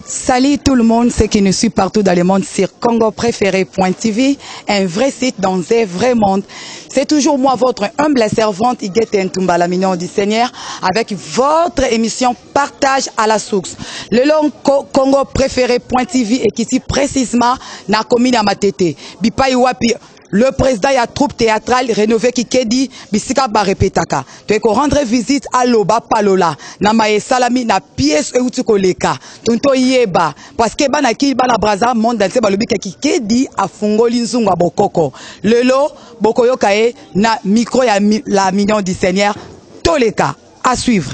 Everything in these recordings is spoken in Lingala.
Salut tout le monde, ceux qui nous suivent partout dans le monde sur congopréféré.tv, un vrai site dans un vrai monde. C'est toujours moi, votre humble servante, Iguette Ntumba, la mignon du Seigneur, avec votre émission Partage à la source. Le long congopréféré.tv est ici précisément dans la commune à Matete. Bipai Wapi. Le président y a troupe théâtrale rénovée qui dit bisika ba répétaka. Tu ko rendre visite à Loba Palola na maye salami na pièce e utuko leka. Tonto yeba parce que bana ki bana braza monde dans ba lobi ki dit a fungoli nzunga bokoko. Lelo bokoyo kae na micro ya la mignon du Seigneur Toleka à suivre.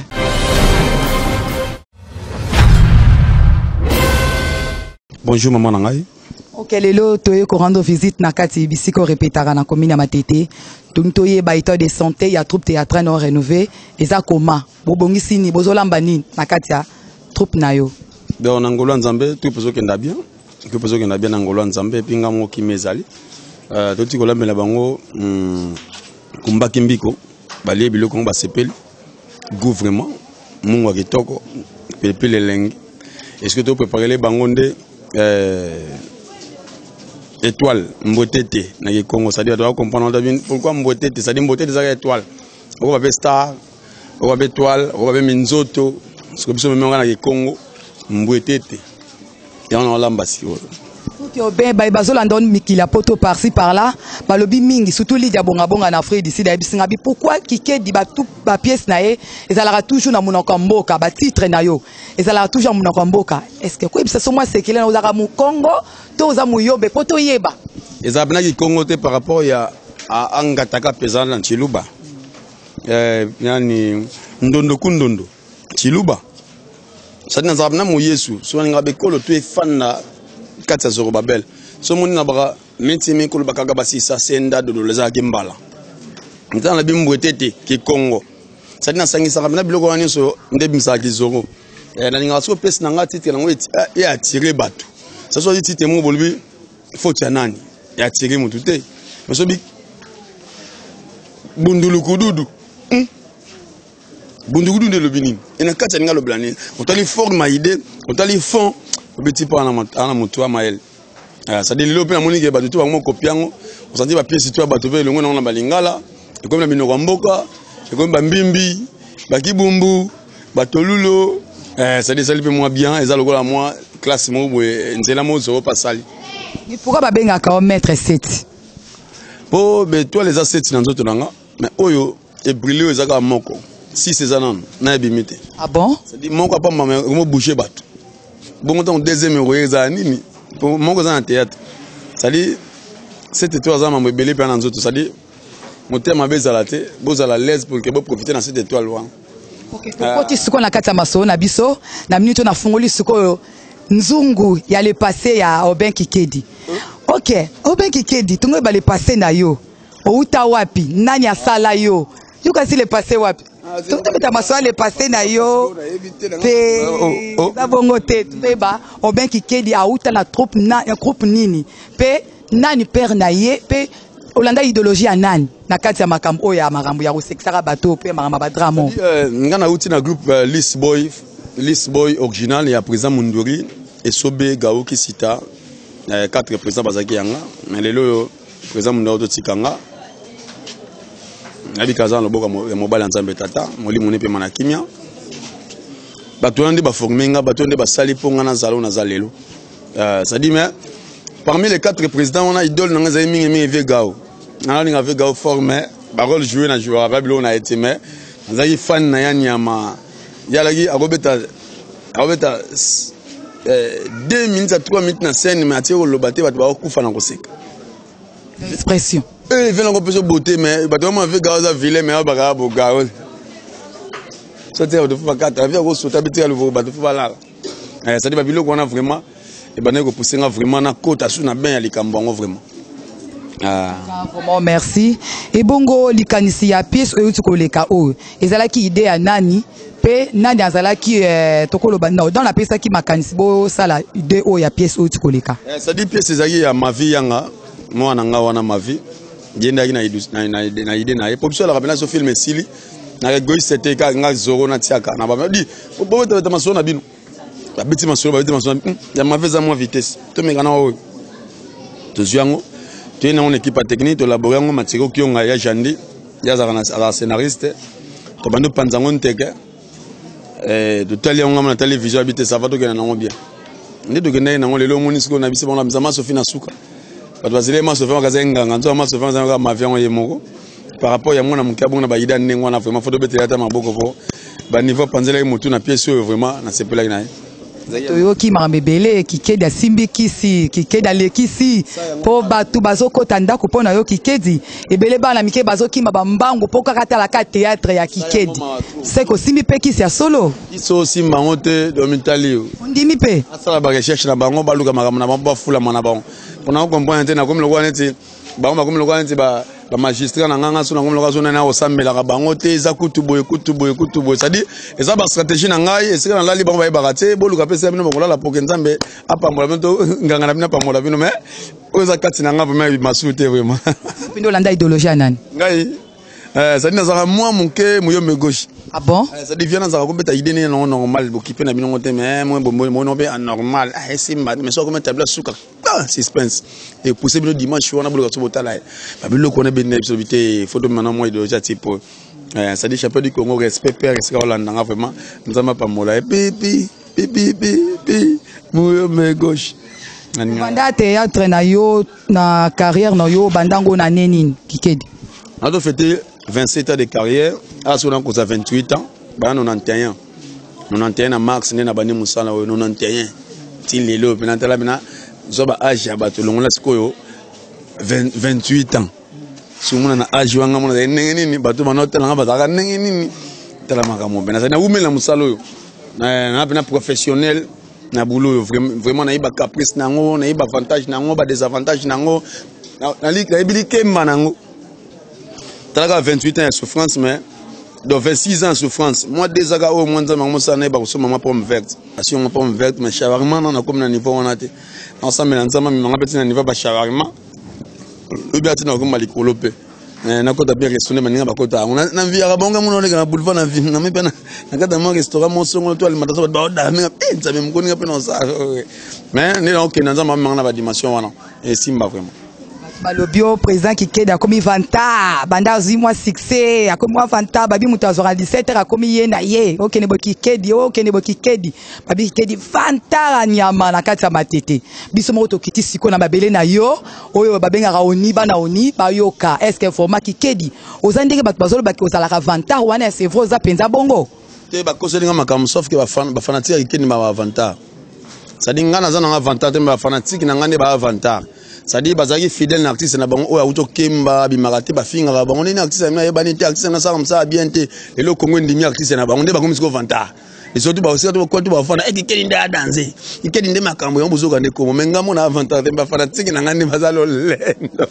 Bonjour maman nangai. Ok, lelo toye ko rendre visite na kati bisiko répétaka na commune ya Matete. Tontoye ba état de santé ya troupe théâtrale non rénové eza koma. Bobongisi ni bozolamba ni na kati ya troupe na yo. Be on ngolo nzambe tu peso kenda bien. Tu peso kenda bien ngolo nzambe pinga mo kimezali. Toti ko lambela bango kumbaki mbiko bali biloko ba sepeli. Gouvernement mungu wa kitoko pepele lengi. Est-ce que tu préparer les bango nde étoile mbotete na Congo, c'est-à-dire doit comprendre pourquoi mbotete, c'est-à-dire mbotete c'est étoile. On va faire star, on va faire étoile, on va faire minzoto, ce que nous même na Congo mbotete. Et on a l'ambassade. Ok, ben bazolanda on mikila poto par-ci par-là, balobi mingi surtout Lydia bonga bonga na Afrique d'ici d'abisinga bi pourquoi kike di ba tout ba pièce na e ezalaka toujours na monoko mboka ba titre na yo. Ezalaka toujours monoko mboka. Est-ce que quoi ça so moi c'est qu'il na ozaka mu Congo to za mu yobe poto yeba. Ezabna ki Congo te par rapport ya a angataka pesant na Chiluba. Yani ndondo kundondo Chiluba. Ça n'a zabna mu Yesu so nga be kolo tu e fan na Katsa Zorobabel. So moni na baka menti me kolo baka basi sa senda do leza kimbala. Ntan la bimbwetete ki Congo. Ça na sangisa kamna biloko wani so ndebimsa ki zoro. Na ninga so pesi na ngati titre na ngoti e attirer bato. Ça so dit titre mo bolbi faut ya nani. E attirer mutu te. Mais so bi bundulu kududu. Bundulu kududu le binin. Et na katsa ninga lo blani. On tali forme idée, on tali fond petit peu ana mutua mael ça dit le pe na monique ba tout ba mo kopiango on senti ba pièce toi ba to ve longo na balingala et comme la minoko mboka et comme ba mbimbi ba kibumbu ba tolulo ça dit ça le moi bien et ça le la moi classe mo nzela mo zo pasali ni pourquoi ba benga ka maître 7 po be toi les assets na nzoto nanga mais oyo e brûler ezaka moko si ces anan na ebimite ah bon ça dit moko pas mo bouger bato. Bon, on deuxième roue zanini pour mon cousin en théâtre. Ça dit cette étoile ça m'a belé pendant autres. Ça dit mon thème avait zalaté, vous à la l'aise pour que vous profitez dans cette étoile là. OK. Quand tu siko na kata maso na biso na minute na fungoli siko nzungu ya le passé ya Oben Kikedi. OK, Oben Kikedi tungo ba le passé na yo. Outa wapi nani asala yo. You can see le passé wapi. Tout le maso le passé na yo pe babongo te beba Oben Kikedi a uta na troupe na un groupe nini pe nani père na ye pe olanda idéologie ya nani na kati ya makambo oya makambo ya kosekisaka bato pe makambo ba drama ngana uti na groupe List Boy original ya président Munduri et Sobe Gaoki Sita 4 présidents bazaki yanga mais lelo président Munduri tikanga Nabi Kazan loboka mobile nzambe tata moli moni pe mana kimia bato ndé ba formenga bato ndé ba sali ponga na zalo na zalelo ça dit mais parmi les 4 présidents on a idole na nzai mingi vegao na linga vegao formé ba rôle jouer na joueur babilo na été mais nzai fan na yani ama yalagi akobeta 2 minutes à 3 minutes na scène mais atiko lobate bato ba kufa na koseka expression il vient encore plus de beauté, mais il va faire Gaza Ville, mais il va faire Gaza. Ça veut dire qu'il faut pas qu'il y ait un sauté à l'ouvre, il faut pas là. Ça dit que qu'on a vraiment, et ben qu'on pousse vraiment na côte à sous na bien les cambons vraiment. Vraiment merci. Et bongo likanisi ya pièce oyo tukoleka oyo. Ezala ki idée ya nani? Pe nani azala ki tokolo banda dans la pièce qui makanisi bo sala idée oyo ya pièce oyo tukoleka. Ça dit pièce ezaki ya ma vie yanga, moi nanga wana ma vie. Yenda na idée na pour ça la rappela ce film sili na egoïste c'était ka nga zoro na tiaka na ba di bo ta maso na bino ba beti masolo ba beti masolo ya maveza moi vitesse to mekana o to zuango tu na une équipe technique to laborer ngo matiko kionga ya jandi ya za scénariste to bando panzango nteke de tali ngo na télévision habité ça va to kena ngo bien ndi to kena ngo lelo monisiko na bisi bona mzama sofi na suka ba bazile ma sofi nganga nganzo ma sofi nganga ma avion yemoko par rapport ya mwana mukia bona ba ida nengo na vraiment photo betela ta maboko po ba niveau panzela mutu na pièce vraiment na sepela na toyoki mambebele kikedi asimbi kisi kikedi alekisi po batu bazokota ndako mpona yo kikedi ebele bana mike bazokima bambangu po kaka talaka théâtre ya kikedi seko simbi pe kisi ya solo iso simba ngote domitali ndimi pe asala ba recherche na bango baluka makambo na bango bafula mana bango pona comprendre te na comme le roi neti bango comme le roi neti ba magistrat na nganga so na ngomlo kazo na osambela ka bango te eza kutuboye ça dit eza ba stratégie na ngai esika na lali bango ba yebakate boluka pesa bino bokola la poke nzambe apambola bino nganga na bino apambola bino mais oza kati na ngaba mais masute vraiment pindo landa idéologie nani ngai ça dit nazaka moi monke moyome gauche ah bon ça dit viana nazaka kombeta idée ne normal bokipe na bino ngote mais moi bon be anormal simba mais so comme table suka suspense et pousser bino dimanche on a bolo katso là babilo connaît ben absoluté photo maintenant moi idéologie type ça dit champion du Congo respect père c'est Hollande vraiment nous avons pas mola pipi moyome gauche banda théâtre na yo na carrière na yo bandango na neni kikedi on a fêté 27 ans de carrière à ce moment qu'on a 28 ans ba 91 na max ne na bani musala 91 ti lelo penantala bina zoba âge ya bato longola sikoyo 28 ans sumuna na âge wanga mona nini bato banotela nga bataka nini tala makamo bena na umela musalo yo na bena professionnel na boulot vraiment na iba caprice nango na iba avantage nango ba désavantage nango na ibili kemba nango tala 28 ans de souffrance mais de 26 ans de souffrance moi déjà au moins ça m'a ça na ba ko maman pomme verte si on pomme verte mais shawarma na comme na niveau on a été ensemble na nzama mi petit na niveau ba shawarma le bien tina ko mali kolope na kota bien restaurant maninga ba kota na via ka bonga muno na boulevard na vie na me pena na kata mo restaurant mo songo to alimentação ba da me nzame mkoni ka pena ça mais ne na ok na nzama na ba dimension wana et simba vraiment balobio président kikedi akomi vanta banda zui moi succès akomi moi vanta babi mutu azora 17h akomi ye na ye okene bo kikedi babi kikedi vanta nyama na kati ya matete biso moko tokiti siko na babele na yo oyo babengaka oni bana oni bayoka est-ce que format kikedi oza ndenge bato bazolo baki ozalaka vanta wana c'est vrai oza penza bongo te bakoselinga makambo sauf que bafanatique kikedi ma vanta ça dit ngana za na vanta te bafanatique na ngane ba vanta ça dit bazaki fidèle na artiste na bango oya uto kemba bimarate ba finga ba bango ni artiste na yebani te artiste na sa comme ça bien te et le Congo ndimi artiste na bango nde bango misiko vanta et surtout ba aussi ko to ba fana et kikedi nda danser kikedi nde makambo yo bozoka nde ko menga mona vanta te ba fanatique na ngane bazalo lendo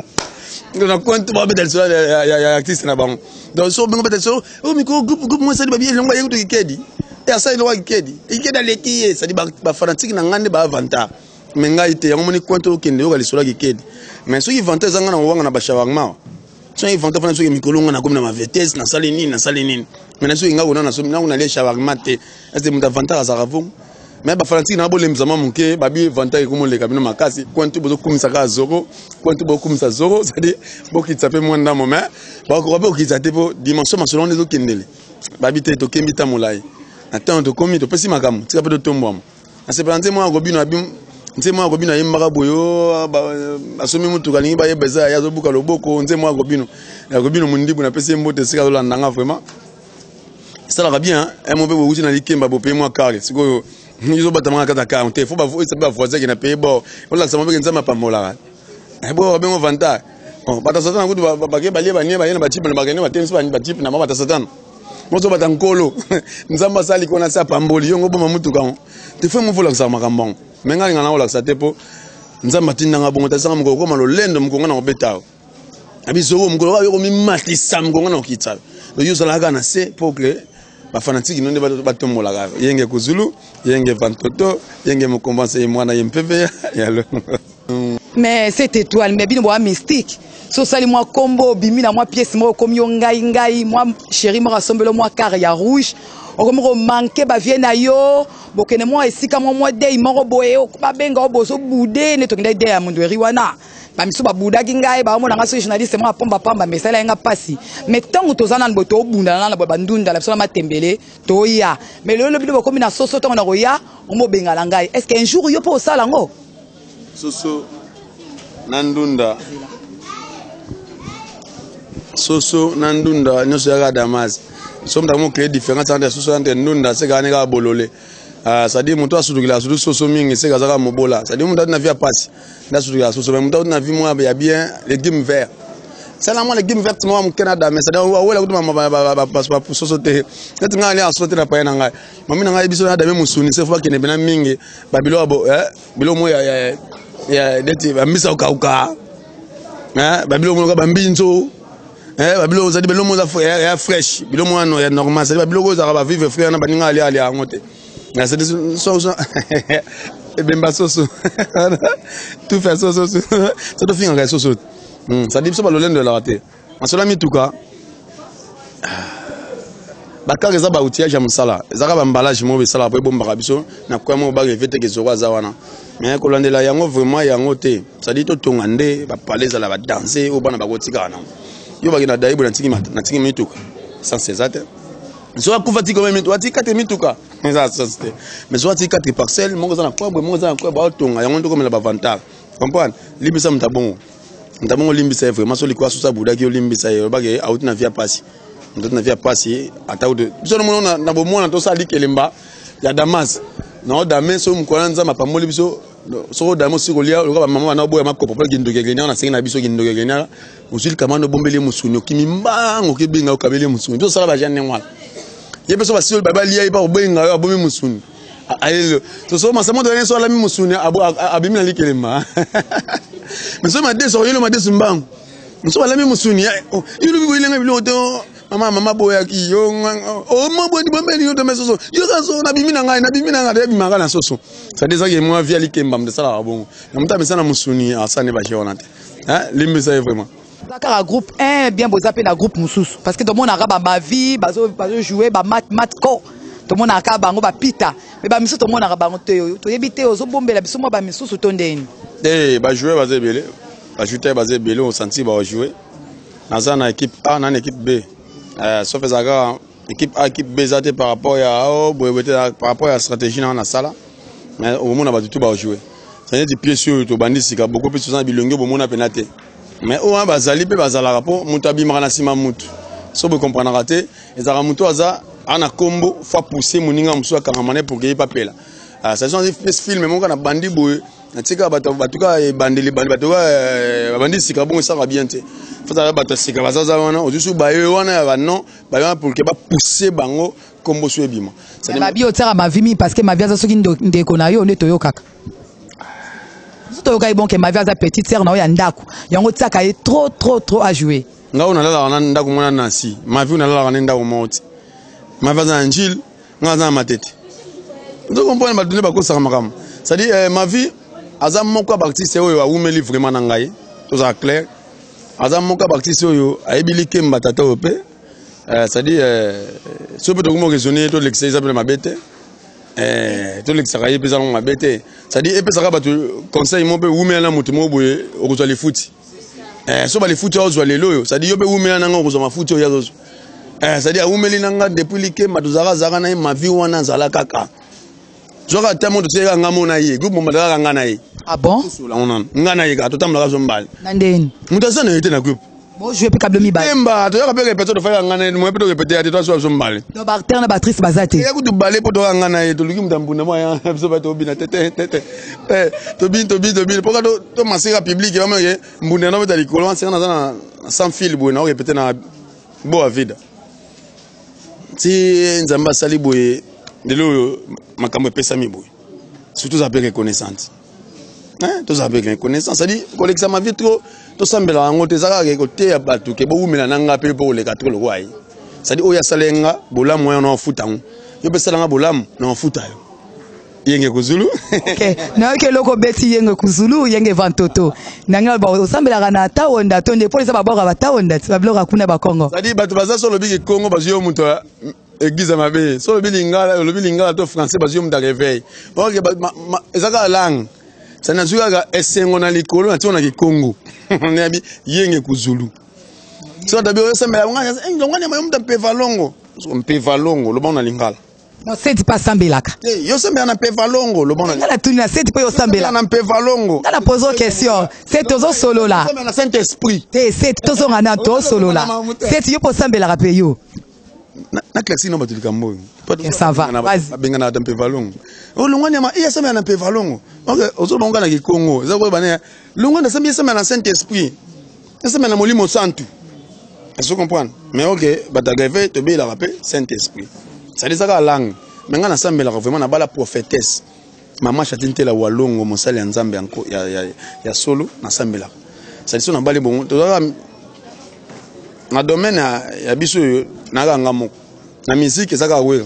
na compte ba betel so ya artiste na bango donc so bango betel so o miko groupe moi ça dit ba bien longa yeto kikedi et ça il wa kikedi aleki ça dit ba fanatique na ngane ba vanta menga ite yango moni kwante okende yoka lisola kikedi mais soki vante zanga na wanga na bashawarma soki vante fana soki mikolonga na komna ma vitesse na sali nini mais soki nga kona na so na le shawarma te est muta vante azaka vong mais ba fanatiki na bolem zama munke babi vante ikomo le kabino makasi kwante bozo kumisa ka zoro kwante bo kumisa zoro c'est dire bokitsa pe mwanda mo mais ba ko ba okitsa te po dimension masolon les okendele babi te to kembita molai na temps to komi to pesi makamu tika pe to tombo na se planter moi robino abim nze mwa kobino yembaka boyo asomi mutu kalingi ba yebeza ya zobuka loboko nze mwa kobino ya kobino mundibu na pese mbote sika zolandanga vraiment ça la bien un mauvais bout na likemba bo paye moi carré siko yizo batama kata ka on te faut ba voisin qui na paye bo on la sama nzama pamola bo bengo vanta bon bata satana kutu ba ke balie ba nie ba yena ba chip na ba kene ba tennis ba chip na mama bata satana mozo bata nkolo nzamba sali kona sa pamboli yongo bo mamutu ka te faut mo vola sa makambong menga ngana ola sa tepo nzamba tinanga bongo tasanga mukoko malo lendo mukonga na obetao abizo mukolo ba yo mi matisa mukonga na okitsa lo yo sala kana se pour que ba fanatiki nonde ba tombola ka yenge kuzulu yenge vantoto yenge mukombanse mwana yempeve ya lo mais cette étoile mais bino boa mystique so sali moi combo bimi na moi pièce mo comme yo ngai moi chéri mo rassemble moi car ya rouge okomoko manke ba vie na yo bokene mo esika mo de moko boye ba benga oboso bude ne tokende de ya mundu eriwana ba misu ba buda kingai ba mo na ngaso journaliste mo apomba pamba mesala nga pasi mais tango tozana boto obunda na ba ndunda la biso matembele to ya mais lelo bilo bokomi na soso tango na koya omo benga la ngai est-ce qu'un jour yo po sala ngo soso nandunda soso nandunda nyoso ya Damas somme tamo créer différence entre soso entre ndunda c'est gane ga bololé ça dit muto asudukila asudu soso mingi c'est gazaka mobola ça dit muto na vie passe na asudukila soso mais muto na vie moi ya bien légumes verts c'est là moi légumes verts moi au Canada mais ça dit wala kutu mama passe pas pour soso te c'est ngale en sauter na pa na ngai mami na ngai biso na dame musuni c'est fois kene bena mingi babilo abo bilo mo ya deti bamisa ukauka babilo mo ka bambinzo babilo za di bilo mo za ya fresh bilo mo no ya normal ça dit babilo ko za ba vivre frère na baninga ali angote na c'est soso bemba soso tout fait soso ça to finga soso ça dit so ba lolendo la raté en cela mi tuka bakaka za ba outillage ya musala ezaka ba emballage mo be sala po bomba biso na kwa mo ba revete ke zoko za wana mais ko landela yango vraiment yango te ça dit to tonga nde ba paleza la ba danser o bana ba kotika na yo ba kina daibu na tiki mituka sans cesate so akufati comme mituka ati 4 mituka ça c'était mais so ati 4 parcelles mongo za na kwa mongo za na kwa ba tonga yango to comme la ba vantage comprendre libisa mtabongo limbisa vraiment so likwa susa budaki yo limbisa yo ba ke out na via passe ndot na via passe ata de biso no mona na bomona to sali kelemba ya Damas na dame so mkolanza mapamoli biso so dame so kolia lo ba mama na boya makopo pa gindo gegenya na singa na biso gindo gegenya usil kamano bombele musuni kimimbango kibinga ukabele musuni to sala ba janne ngwala yebe so basio baba liya iba obenga yo abomi musuni ayelo to so masamo de so la mi musuni abimi na likelemba mais so ma deso yelo ma deso mbango so la mi musuni yelo bi boilenga bi loto mama boya ki yo o mo boni bombeli yo to mesoso yo ka so na bimina ngai de bimanga na soso ça des que moi via likemba de ça bon na muta mesana musuni asane ba jona te limbi ça vraiment Dakar groupe 1 bien boza pe na groupe mususu parce que tout le monde a ma vie bazo jouer ba mat ko tout le monde a ka bango ba pita mais ba miso tout le monde a bango to yebite ozo bombela biso mo ba misusu to ndeni ba jouer baze belé ba shooter baze belé on senti ba jouer na équipe A na équipe B sauf ezaka équipe A équipe B zate par rapport à la stratégie dans la salle mais au moment où on va tout ba jouer ça veut dire pied sur to bandisi ka beaucoup plus souvent bilongo au moment penalty mais au moins bazali pe bazala rapport mutabi marana sima mutu so be comprendre raté ezaka mutu aza ana combo fa pousser moninga musu akangamane pour que pas pela ça sont des films mon kana bandi boy natika batuka bandeli batuka bandisi ka bon ça va bien te faut ça bata sika bazaza wana ojusu baye wana ya banon ba pour que ba pousser bango combo so ebima ça ma bio tsara ma vimi parce que ma via za soki ndeko na yo ndeto yo kaka to ka bon que ma via za petite sœur na yo ya ndako yango tsaka est trop à jouer nga ona lala wana ndako mona nasi ma vie ona lala wana ndako moti ma via za njil nga za matete donc on peut pas donner ba ko sa makam ça dit ma vie azam moko artiste oyo awumeli vraiment na ngai to ça clair azam moko artiste oyo ayebili kemba tata ope ça dit so peut comment raisonner to l'exercice appelle ma bête to l'exercice pesa ma bête ça dit epesa ka batu conseil mo pe wumela mutu mo boye okozwa le foot so ba le foot ozwa le loyo ça dit yo pe wumela nanga okozwa ma foot oyo yazo ça dit awumeli nanga depuis likemba to zaka na ma vie wana nzala kaka Joga tellement de choses ngamona ye groupe mbadala ngana ye ah bon ngana ye ka to tamla ka zombali nandeni mutasa na yete na groupe bon je peux câble mi ba emba to yaka pe répéter to fa ngana mo pe to répéter ate to so zombali no ba terre na batrice bazate ya kutu balé po to ngana ye to luki mtambuna mo ya so ba to bina tete to bin poka to masira public ba mo ye mbuna no beta likolo wan sena na sans fil bo na répéter na bo avida si nzamba sali boye de l'eau, ma caméra pèse mi boy. Surtout ça peut reconnaissance. Tout ça peut reconnaissance. Ça dit, collecte ma vie trop, tout ça me l'a rencontré ça à côté à bateau que beaucoup me l'a n'anga peu pour les quatre le roi. Ça dit, oh ya salenga, bolam moi on en fout en. Yo peut salenga bolam, on en fout yenge kuzulu. Ok, na ke loko beti yenge kuzulu, yenge vantoto. Nanga ba osambela kana taonda tonde pour les ba bora ba taonda, ba bloka kuna ba Congo. Ça dit, bato baza sur le big Congo parce que yo muto église à ma bé. So le bilinga to français parce que me réveil. OK ezaka langue. Ça n'a pas esengo na likolo na tona ki Congo. On est yenge kuzulu. So d'abord ça me ngana ngana ma mta pevalongo. Pevalongo lo bon na lingala. Non, c'est pas sambelaka. Yo sembe na pevalongo lo bon na. Ngala tuni na c'est pas yo sambela. Na pevalongo. Ngala pose question. C'est tozo solo là. C'est na Saint-Esprit. C'est tozo ngana to solo là. C'est yo po sambela pe yo. Na classe no batulika mboyo. Ça va. Vas-y. Benga na pevalongo. O longwana ma iya sembe na pevalongo. OK, ozo bonga na ki Congo. Za ko bana longwana sembe na Saint-Esprit. Sembe na Molimo Santu. Est-ce que vous comprenez? Mais ok, Batagave, tu veux la rappeler, Saint-Esprit. Ça dit ça la langue. Mais quand on a vraiment la prophétesse. Maman chatinte la walongo, mon sale ensemble encore, ya solo, na sambela. Ça dit ça on a balé bon. Dans le domaine ya biso na ngamo. Na musique ça ka wera.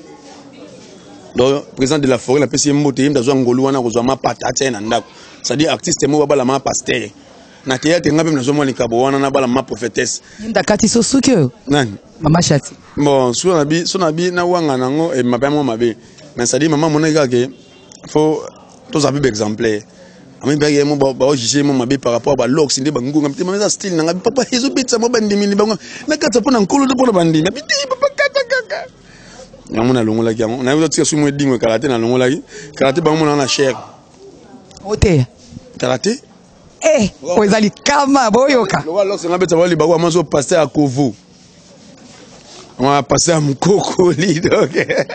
Donc président de la forêt la pesi mbote yimda zo ngolu wana kozwa mapata tena ndako. Ça dit artiste mo bala ma pasteur. Na théâtre ngabe na zomo likabo wana na bala ma prophétesse yimda kati so suke nani mama chati bon so na bi na wanga nango e mabe mo mabe mais ça dit maman moneka ke faut tous avoir exemplaire ami bege mo ba o juger mo mabe par rapport ba looks ndi bangu ngam tema style na ngabe papa hizo bitsa mo bandi mili bango na kata pona nkolo to pona bandi na biti papa kaka ngamona longola ki na yo tia sumo dingo karate na longola ki karate bango na cher ote karate ozali kama boyoka. Lo walo senga beta wali bagwa mazo passer à Kovo. On va passer à Mukoko li donc.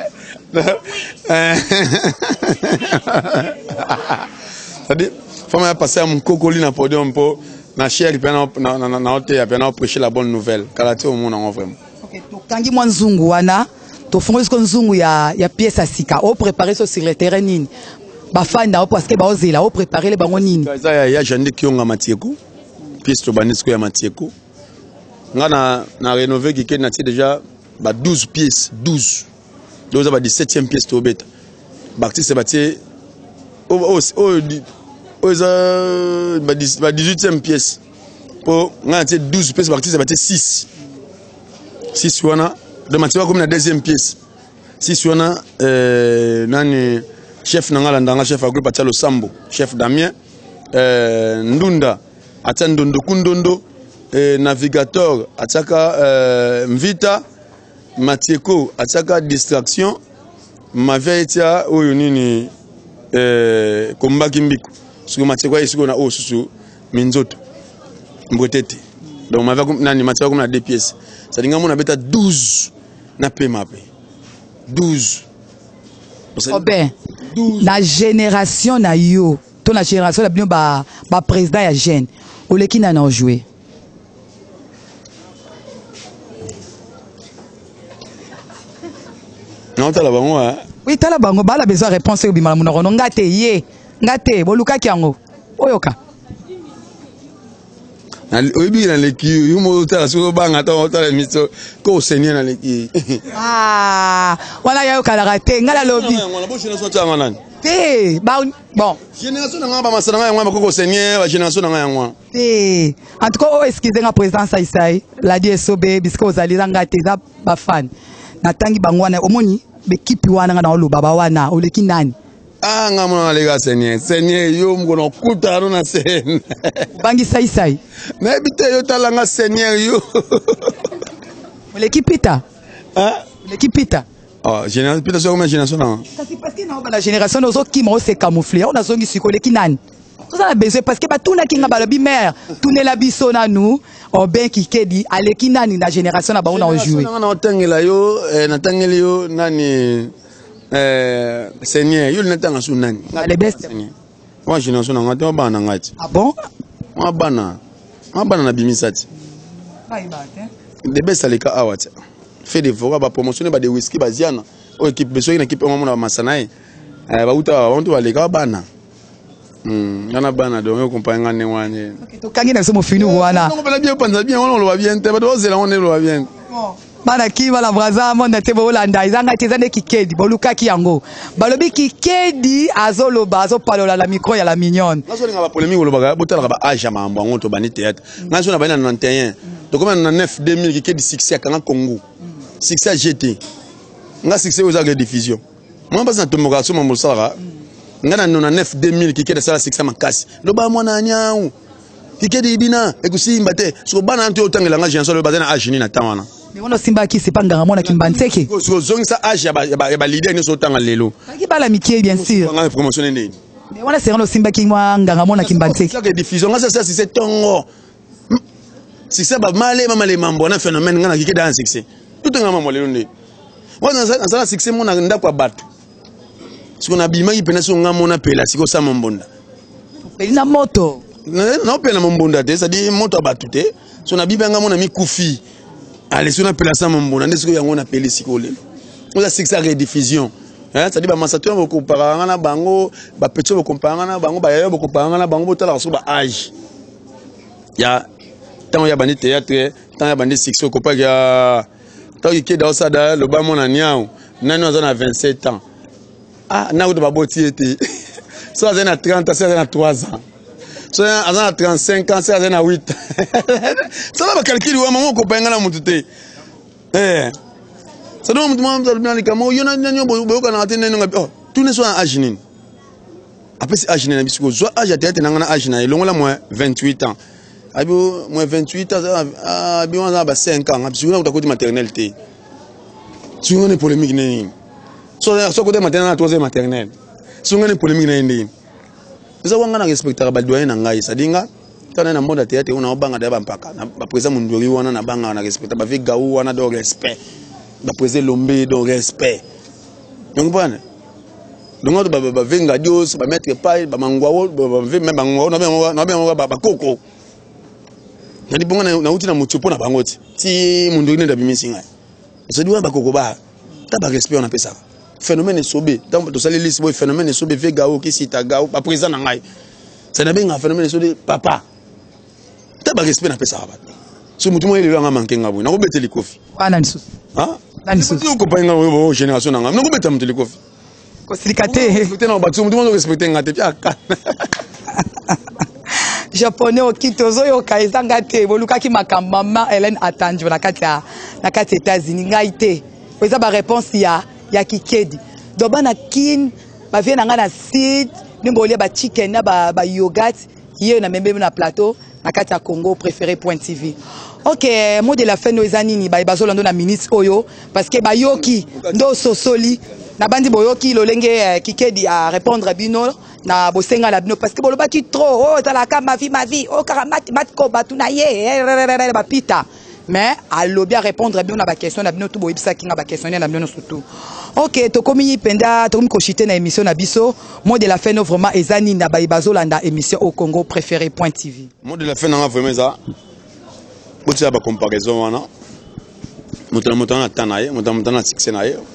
C'est-à-dire faut me passer à Mukoko li na podium po na cher pe na hôtel ya pe na prêcher la bonne nouvelle. Kalaté au monde en vraiment. OK, to kangi mwanzungu wana to fongo ko nzungu ya pièce asika o préparer sur le terrain nini. Bafanda parce que baozela o préparer les bango nini ça ya jande kionga matieko pièce to banisco ya matieko ngana na rénover qui ken na déjà ba 12 pièces 12 donc ba 17e pièce to beta bakti c'est batie o ba 18e pièce pour ngana 12 pièces bakti c'est batie 6 wana de matieko comme la deuxième pièce 6 wana nani chef nangala ndanga chef agroupe atalo sambo chef Damien ndunda atandondo kundondo navigateur ataka mvita matieko ataka distraction mavetia oyo nini kombaki mbiko suko matieko isiko na o susu minzoto mbotete donc mavako nani matieko comme na 2 pièces ça dinga mona beta 12 na pema pe 12 oh ben la génération na yo to la génération la bien ba président ya jeune oleki na na jouer non tala bango oui tala bango ba la besoin réponse au bimala munoko ngate boluka kiango oyoka oyibi na leki yumo tala so banga ta tala miso ko seigneur na leki wala yayo kala te ngala lobi ngala bo génération tanga nani bon génération na ngaba masana ngaba ko seigneur la génération na ngaba en tout cas o excusez nga président Saisai la DSOB bisko ozali ngate za ba fan na tangi bangwana omoni be kipi wana nga na oloba ba wana oleki nani ngama lega seigneur yo mkono kuta na sen bangi Saisai na bite yo talanga seigneur yo oleki pita oleki pita génération pita so comme génération na kasi parce que na ba la génération ozo kima o se camoufler on a zongi sikoleki nani tout ça a besoin parce que ba tuna kinga ba lobi mère tune la biso na nous o ben ki kedi aleki nani na génération na ba on a jouer na otangela yo na tangeli yo nani seigneur yo natanga su nani les best moi génération na ngati bana ngati bon bana na bimisati de best aleka awata fait des voix ba promotionner ba de whisky ba ziana o équipe beso une équipe on na masanae ba uta on to aleka bana ngana bana donc on comprend ngane wane to kangi na somo fini wana on va bien penser bien on va bien te ba do zela on va bien bana kiva la braza monde te bolanda izanga tezane kikedi boluka kiango balobi kikedi azoloba azopalola la micro ya la mignonne nazo nga ba polémique loba botala ba age mambo ngoto bani théâtre nazo na bana 91 to comme na 9 2000 kikedi succès à Congo succès GT nga succès aux agles diffusion moi pas na tomoka so mo sala nga na 99 2000 qui kede sala succès makasi lo ba mwana nyau qui kede ibina ekusimba te so bana nto otangela nga janso lo bazana agini na tawana mais on simba ki c'est pas nganga mona kimbantseke so zongisa age ya leader ni so tanga lelo ki bala mikie bien sûr nga promotionner nini mais on c'est on simba ki mwa nganga mona kimbantseke ça que diffusion nga ça c'est tongo succès ba male mambo na phénomène nga na kike dans succès tout nga mambo lelo ndi wana ça succès mona ndako bato siko na bima ipena so nga mona pela siko sa mbonda pelina moto na pela mbonda te ça dit moto bato te so na biba nga mona mi kufi allez so na pela sa mbonda ndesiko yango na peli siko lelo on succès rediffusion hein ça dit ba masato ba comparanga na bango ba petso ba comparanga na bango ba yayo ba comparanga na bango botala so ba âge ya tant ya bandi théâtre tant ya bandi succès ko pa ya tant ki da osada le ba mona niao nani azana 27 ans ah na uto baboti ete so azana 30 so azana 3 ans so azana 35 ans so azana 8 ça va calculer wa maman ko penga na mutu te ça doit mutu maman dans les camo yona nyo bo ko na tene nga oh tout ne soit âge nini après c'est âge nini bisiko so âge ya tete na âge na longola moins 28 ans abio moins 28 ans abio on a 5 ans bisiko na ko maternelle te tu on est polémique nini so côté maternelle na troisième maternelle so on est polémique nini ça wanga na respecter ba doyen na ngai ça dinga tana na monde théâtre on a banga da ba mpaka ba président mundori wana na banga na respecter ba ve gaou wana do respect ba président lombe do respect donc bana donc ba venga dios ba mettre pas ba mangwawo ba ve même mangwawo na ba koko na libonga na uti na mutupo na bangoti ti mundori ne da bimisinga ça doit ba koko ba ta ba respect on appelle ça phénomène sobé donc to sali liste boy phénomène sobé ve gao ki sita gao ba président na ngai ça na benga phénomène sobé papa ta ba respect na pesa ba so mutu mo ile nga manke ngabo na ko beteli kofi ana nsu ah nani nsu ko pa nga génération na ngam na ko beta muteli kofi ko silikate te na ba so mutu mo respecter ngate pia ka japonais okitozo yo kaizanga te boluka ki makamba mama Hélène Atanjo na kati États-Unis ngai te poza ba réponse ya kikedi do bana kin ba vient nga na seed nimbolia ba chicken na ba yogurt hier na membe na plateau na kati ya Congo préféré.tv. OK, mot de la fin no ezanini ba bazolando na ministre oyo parce que ba yoki ndo sosoli na bandi boyoki lolenge kikedi a répondre bino na bosenga la bino parce que boloba ki trop oh talaka ma vie oh karamat mat ko batuna ye ba pita mais allo bien répondre bien na ba question na bino tout boyebisa kinga ba questionner na bino surtout. OK, to komi penda to komi ko chiter na émission na biso mot de la fin no vraiment ezani na ba bazolanda émission au Congo préféré.tv. Mot de la fin na vraiment ça botia ba comparaison wana mutana na tanaye mutana na succès na ye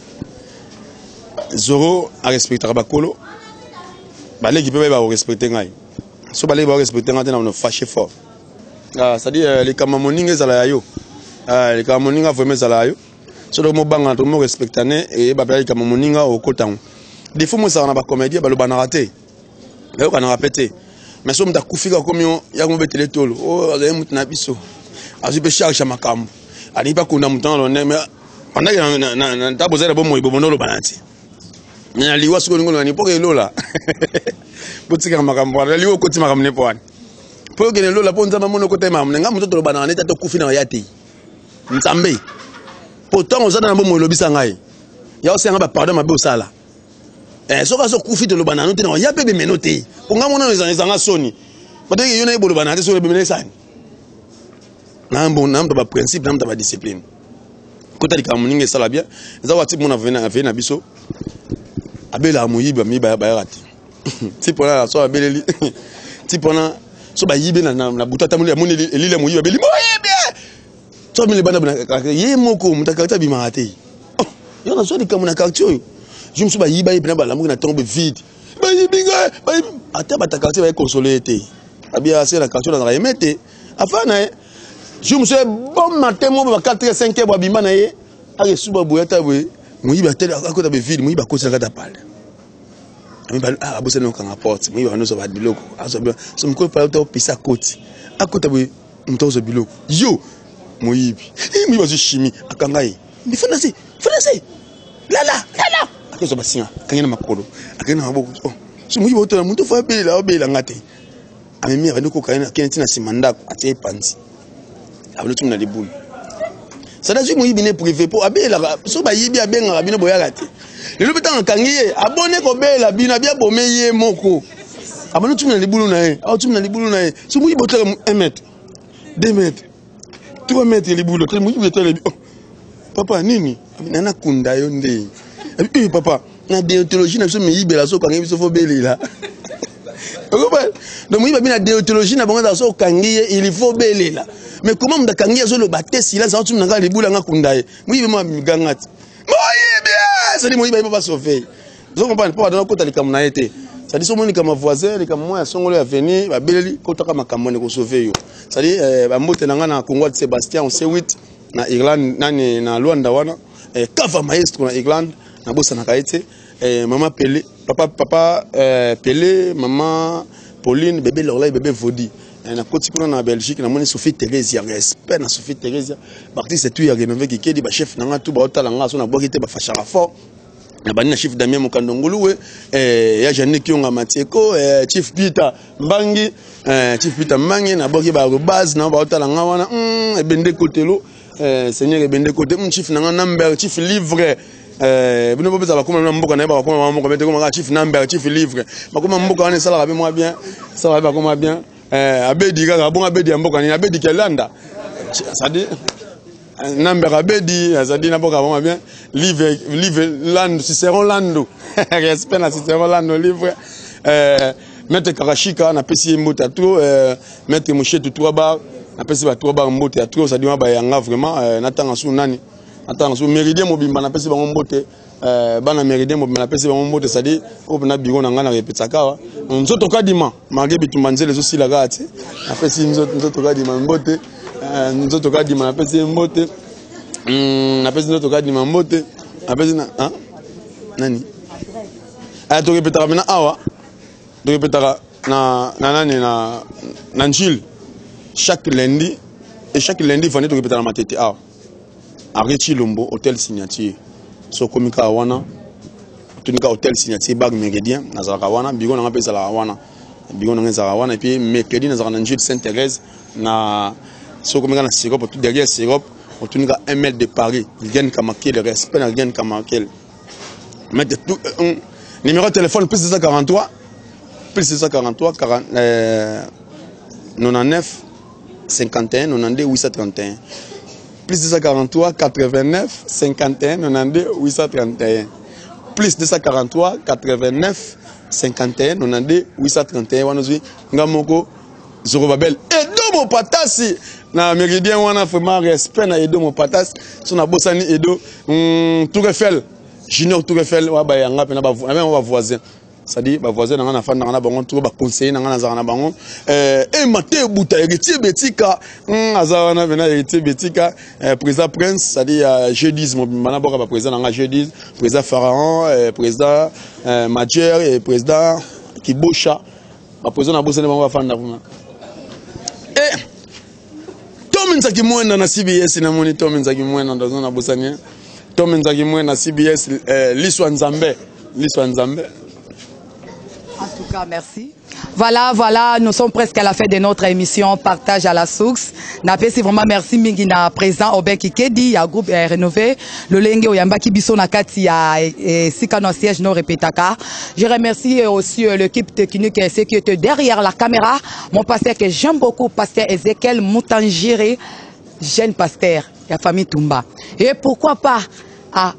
zoro a respecter ba kolo ba legi pe ba respecter ngai so ba legi ba respecter ngai na no fâché fort ah ça dit les kamamoninga zala yo les kamamoninga vraiment zala yo so do mo banga to mo respectane et ba ba kamamoninga au kotan des fois mo ça na ba comédie ba lo bana raté ba yo kana répéter mais so mta kufika komi ya ko betele tolo oh azaye mutna biso azibe charge makambo ani pa kuna mutana lo ne mais pendant que na tabo za bo mo ibobono lo banati na liwa siko ngolo ni poke lola botika makambo na liwa koti makambo ne poani poke ne lola ponza mamono kote mamu nga muto to banana ta to kufina yati ntambe pourtant ozana na bo mo lobisa ngai ya osenga ba pardon mabe osala so ka so kufi to lo banana te na ya pe be menote ponga mona ezanga soni parce que yona ibolo banana so le be menesa nambo ba principe nambo ba discipline kota di kamuninga sala bien za wati mona vena na biso abela muyiba mi ba yarati ti pona so abeleli ti pona so ba yibe na butata muli amoni elile muyiba beli moyibe so mi le bana ye moko mutakata bi marate oh yo na so di kamuna quartier je me suis ba yiba ibna ba lamu na tombe vide ba yibinga ba ata ba quartier ba consoler te abia c'est la quartier na remete afana je me suis bon matin mo ba 4 5 ba bimba na ye ale suba boyata we muyiba tele akota be vide muyiba ko saka ta pale ah bosse no kanga porte muyiba no so ba biloko aso bien so mko pa to pisa koti akota we mtozo biloko yo muyibi muyiba zo chimie akanga ye ni finance Lala. Akoso basinga. Kangena makolo. Akena maboko. Oh. So muyi boto muntu fa bela ngate. Amemi abandoko kayena kentina simandako atie panzi. Abalo tumna libulu. Ça n'a jamais été privé pour abela so ba yibi abenga abino boyaka te. Lelo betanga kangiye abone ko bela bina bia bomeye moko. Abano tumna libulu na ye. A tumna libulu na ye. So muyi boto 1 mètre. 2 mètres. 3 mètres libulu. Te muyi boto le. Papa nini? Nana kunda yo nde. Et papa, na déontologie na so me yibela so kangiye so fo belela. Donc muyi ba bina déontologie na bango so kangiye il faut belela. Mais comment on a kangi azo le batte si là ça tu n'as les boules en kundaye moi il m'a gangati moi bien ça dit moi il va pas sauver donc on parle pas dans côté les kamuna été ça dit somo ni kama voisin les kama moi songolo ya venir ba beleli kota kama kamone ko sauver yo ça dit ba mbote nanga na Congo de Sébastien on C8 na Irlande nani na Luanda wana kava maestro na Irlande na bossa na kaite maman Pelé papa Pelé maman Pauline bébé Lorla bébé Vodi na koti kuna na Belgique na moni Sophie Thérèse respect na Sophie Thérèse parti c'est tout ya rénové qui kedi ba chef nanga tout ba otala nga so na bokite ba fachara fort na bani na chef Damien Mukandongulu ya Jeanne Kionga Matieko chief Peter Mbangi na boki ba base na ba otala nga wana ebende kotelo seigneur ebende kote chief nanga number chief livre bino bopeza bakoma na mboka na ba bakoma mboka meteko maka chief number chief livre bakoma mboka wana sala ba moi bien ça va bakoma bien abedi kaka bon abedi mboka ni abedi kelanda ça dit number abedi ça dit na boka bon bien livre land Cicéron lando respect na Cicéron lando livre maître Karashika na pesi mbota trop maître Mouchetou 3 bar na pesi ba 3 bar mbota trop ça dit ba yanga vraiment natanga su nani natanga su méridien mobimba na pesi ba mbote bana méridien mobimba na pesi ba mbote ça dit ko na biro na ngana repetsaka nzoto kadima mage bitumbanzele zo sila gati apesi nzoto kadima mbote nzoto kadima apesi mbote apesi nzoto kadima mbote apesi na nani to repetaka mena awa to repetaka na nani na njil chaque lundi fani to repetaka matete awa Arrêti Lombo hôtel signature so komika wana tunika hôtel signature bag méridien nazaka wana bigo na ngapesa la wana bigo na ngeza wana et puis mercredi nazaka na Njil Sainte-Thérèse na so komika na Sirop tout derrière Sirop tunika 1 mètre de Paris rien comme quel respect na rien comme quel mettre tout numéro de téléphone plus 243 99 51 92 831 plus 243 89 51 92 831 plus 243 89 51 92 831 wanozwi ngamoko Zorobabel Edo Mopatasi na méridien wana vraiment respect na Edo Mopatasi so na bosani Edo Tour Eiffel Junior Tour Eiffel wa ba yanga pe na ba voisin ça dit ba voisin na na fanda na bango tout ba conseiller na za na bango et maté buta héritier betika azawana bena héritier betika président prince ça dit jeudi mobimana boka ba président na jeudi président pharaon président Madjer et président Kibosha ba président na bosana bango fanda kuna Tominzaki mwenda na CBS na moni Tominzaki mwenda dans na bosania Tominzaki mwenda na CBS Liswa Nzambe En tout cas, merci. Voilà, nous sommes presque à la fin de notre émission Partage à la source. Napesi vraiment merci mingi na président Obeki Kedi, ya groupe rénové. Le lenge oyamba kibiso na kati ya sika no siège no repetaka. Je remercie aussi l'équipe technique et ceux qui étaient derrière la caméra. Mon pasteur que j'aime beaucoup, pasteur Ezekiel Moutangiré, jeune pasteur, la famille Tumba. Et pourquoi pas à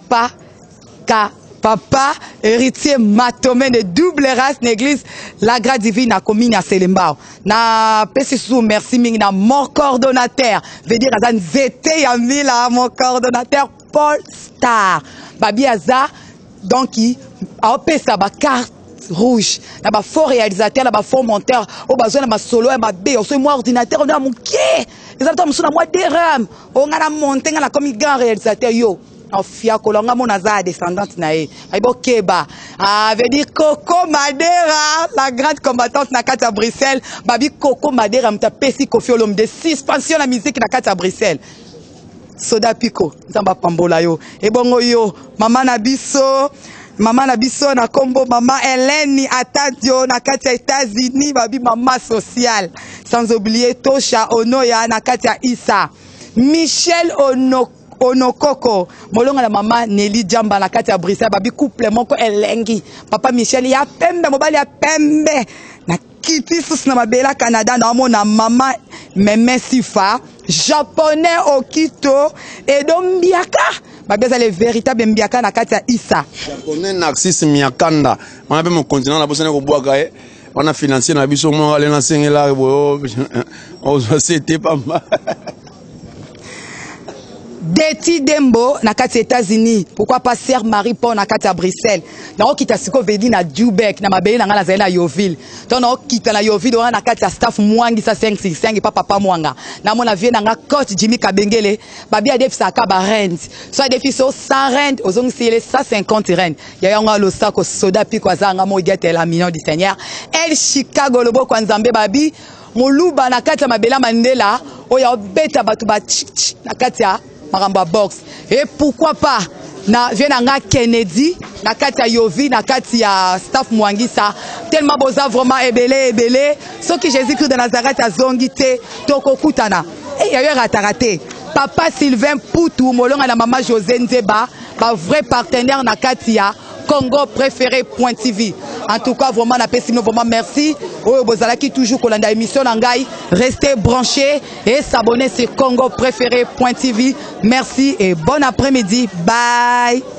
Papa, héritier Matomé de double race l'église la grâce divine à commune à Selembao. Na pesisou merci mingi na mon coordonnateur. Veut dire azan zete yamila mon coordonnateur Paul Star. Babi Aza donc qui a pesa ba carte rouge. Na ba fort réalisateur, na ba fort monteur, au besoin na ba solo et ba B, au moi ordinateur on a mon quai. Les autres sont na moi DRAM. On a monté na comme grand réalisateur yo. Fia kolonga mona za descendante nae aibo keba veut dire Coco Madera la grande combattante na kati à Bruxelles babi Coco Madera mta pesi Kofi Olomide suspension la musique na kati à Bruxelles Soda Pico nzamba pambola yo e bongo yo mama na biso na kombo mama Hélène Atadio na kati ya États-Unis babi mama social sans oublier Tosha Onoya na kati ya Isa Michel Onokoko molonga na mama Nelly Jamba na kati ya Bruxelles babi couple moko elengi papa Michel ya pembe mobali ya pembe na kiti sus na mabela Canada na mona mama Meme Sifa japonais Okito et dombiaka babeza les véritables mbiaka na kati ya Isa japonais Narcisse Miakanda on a mon continent na bosana ko boaka on a financier na biso mo ale na sengela bo on c'était pas mal Deti Dembo na kati États-Unis pourquoi pas Sœur Marie Paul na kati ya Bruxelles na okita siko vedi na Dubek na mabeli na ngala zaina Yoville to na okita na Yoville na kati ya staff Mwangi sa 565 papa Mwanga na mona vie na nga coach Jimmy Kabengele babi a defisa ka ba rent so defiso 100 rent ozongi sile 150 rent ya yanga lo sako Soda Pico azanga mo igete la million du Seigneur El Chicago lobo kwa Nzambe babi moluba na kati ya mabela Mandela oya beta batu ba na kati ya Maramba box et pourquoi pas na vienanga Kennedy na kati ya Yovi na kati ya staff Mwangisa tellement boza vraiment ebele ce que Jésus-Christ de Nazareth a zongité toko kutana et y a raté papa Sylvain Poutou molonga na mama José Nzeba ba vrai partenaire na kati ya Congo préféré.tv. En tout cas, vraiment, vraiment merci. Oh, bozalaki toujours kolanda émission nangai. Restez branchés et s'abonner sur Congo préféré.tv. Merci et bon après-midi. Bye.